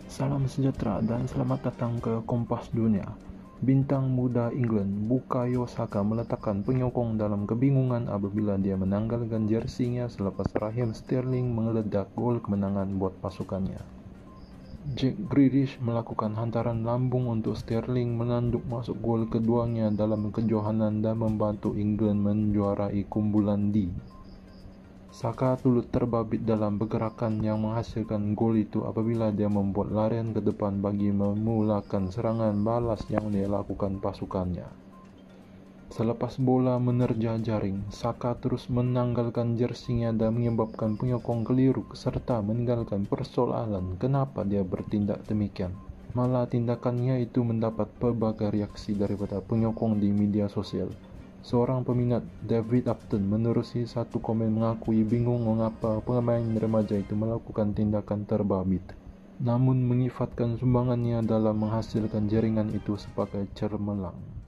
Salam sejahtera dan selamat datang ke Kompas Dunia. Bintang muda England Bukayo Saka meletakkan penyokong dalam kebingungan apabila dia menanggalkan jersinya selepas Raheem Sterling mengeledak gol kemenangan buat pasukannya. Jack Grealish melakukan hantaran lambung untuk Sterling menanduk masuk gol keduanya dalam kejohanan dan membantu England menjuarai kumpulan D. Saka turut terbabit dalam pergerakan yang menghasilkan gol itu apabila dia membuat larian ke depan bagi memulakan serangan balas yang dilakukan pasukannya. Selepas bola menerjang jaring, Saka terus menanggalkan jersinya dan menyebabkan penyokong keliru serta meninggalkan persoalan kenapa dia bertindak demikian. Malah tindakannya itu mendapat berbagai reaksi daripada penyokong di media sosial. Seorang peminat, David Upton, menerusi satu komen mengakui bingung mengapa pemain remaja itu melakukan tindakan terbabit, namun menyifatkan sumbangannya dalam menghasilkan jaringan itu sebagai cermelang.